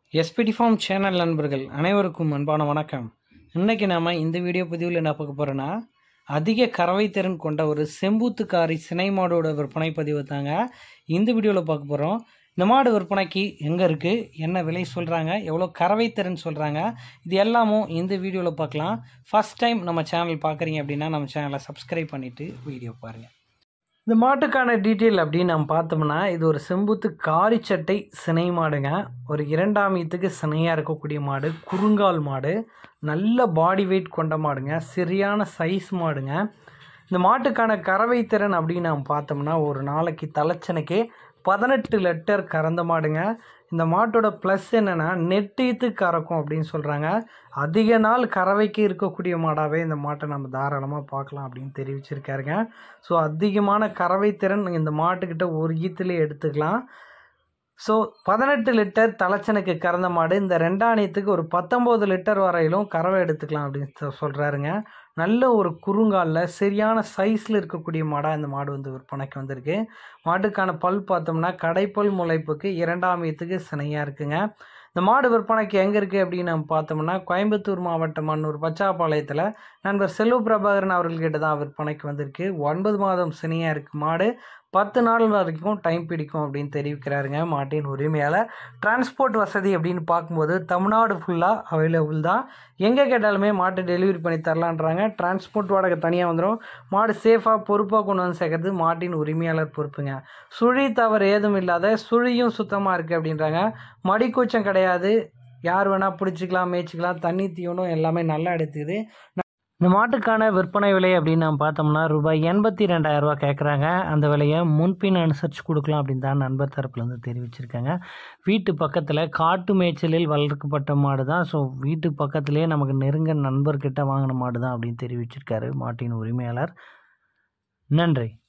SPD form channel நண்பர்கள் அனைவருக்கும் அன்பான வணக்கம். இன்றைக்கி நாம் இந்த வீடியோ பதிவில் என்ன பார்க்க போகிறோன்னா, அதிக கறவை திறன் கொண்ட ஒரு செம்பூத்துக்காரி சினை மாடோட விற்பனை பதிவு தாங்க இந்த வீடியோவில் பார்க்க போகிறோம். இந்த மாடு விற்பனைக்கு எங்கே இருக்குது, என்ன விலை சொல்கிறாங்க, எவ்வளோ கறவை திறன் சொல்கிறாங்க, இது எல்லாமும் இந்த வீடியோவில் பார்க்கலாம். ஃபஸ்ட் டைம் நம்ம சேனல் பார்க்குறீங்க அப்படின்னா நம்ம சேனலை சப்ஸ்கிரைப் பண்ணிவிட்டு வீடியோ பாருங்கள். இந்த மாட்டுக்கான டீட்டெயில் அப்படின்னு நம்ம பார்த்தோம்னா, இது ஒரு செம்பூத்து காரிச்சட்டை சினை மாடுங்க. ஒரு 2ஆம் ஈத்துக்கு சினையாக இருக்கக்கூடிய மாடு, குறுங்கால் மாடு, நல்ல பாடி வெயிட் கொண்ட மாடுங்க, சரியான சைஸ் மாடுங்க. இந்த மாட்டுக்கான கறவை திறன் அப்படின்னு நம்ம பார்த்தோம்னா, ஒரு நாளைக்கு தலைச்சனைக்கே 18 லிட்டர் கறந்த மாடுங்க. இந்த மாட்டோட ப்ளஸ் என்னென்னா, நெட்டீத்து கறக்கும் அப்படின்னு சொல்கிறாங்க. அதிக நாள் கறவைக்கு இருக்கக்கூடிய மாடாகவே இந்த மாட்டை நம்ம தாராளமாக பார்க்கலாம் அப்படின்னு தெரிவிச்சிருக்காருங்க. ஸோ அதிகமான கறவை திறன் இந்த மாட்டுக்கிட்ட ஒரு ஈத்துலேயே எடுத்துக்கலாம். ஸோ 18 லிட்டர் தலைச்சனுக்கு கறந்த மாடு, இந்த 2ஆம் ஈத்துக்கு ஒரு 19 லிட்டர் வரையிலும் கறவை எடுத்துக்கலாம் அப்படின்னு சொல்கிறாருங்க. நல்ல ஒரு குறுங்காலில் சரியான சைஸில் இருக்கக்கூடிய மாடாக இந்த மாடு விற்பனைக்கு வந்திருக்கு. மாட்டுக்கான பல் பார்த்தோம்னா கடைப்பல் முளைப்புக்கு 2ஆம் ஈத்துக்கு சினையாக இருக்குங்க. இந்த மாடு விற்பனைக்கு எங்கே இருக்குது அப்படின்னு நம்ம பார்த்தோம்னா, கோயம்புத்தூர் மாவட்டம் அன்னூர் பச்சாப்பாளையத்தில் நண்பர் செல்வ பிரபாகரன் அவர்கள்கிட்ட தான் விற்பனைக்கு வந்திருக்கு. 9 மாதம் சினையாக இருக்குது மாடு. 10 நாள் வரைக்கும் டைம் பிடிக்கும் அப்படின்னு தெரிவிக்கிறாருங்க மாட்டின் உரிமையாளர். டிரான்ஸ்போர்ட் வசதி அப்படின்னு பார்க்கும்போது தமிழ்நாடு ஃபுல்லாக அவைலபிள் தான். எங்கே கேட்டாலுமே மாட்டு டெலிவரி பண்ணி தரலான்றாங்க. டிரான்ஸ்போர்ட் வாடகை தனியாக வந்துடும். மாடு சேஃபாக பொறுப்பாக கொண்டு வந்து சேர்க்கறது மாட்டின் உரிமையாளர் பொறுப்புங்க. சுழி தவறு ஏதும் இல்லாத, சுழியும் சுத்தமாக இருக்குது அப்படின்றாங்க. மடிக்கூச்சம் கிடையாது, யார் வேணால் பிடிச்சிக்கலாம், மேய்ச்சிக்கலாம், தண்ணி தீவனம் எல்லாமே நல்லா எடுத்துக்குது. இந்த மாட்டுக்கான விற்பனை விலை அப்படின்னு நம்ம பார்த்தோம்னா ரூபாய் 82,000 கேட்குறாங்க. அந்த விலையை முன்பின் அனுசரித்து கொடுக்கலாம் அப்படின்னு தான் நண்பர் தரப்புலேருந்து தெரிவிச்சிருக்காங்க. வீட்டு பக்கத்தில் காட்டு மேய்ச்சலில் வளர்க்கப்பட்ட மாடு தான். ஸோ வீட்டு பக்கத்துலேயே நமக்கு நெருங்க நண்பர்கிட்ட வாங்கின மாடு தான் அப்படின்னு தெரிவிச்சிருக்காரு மாட்டின் உரிமையாளர். நன்றி.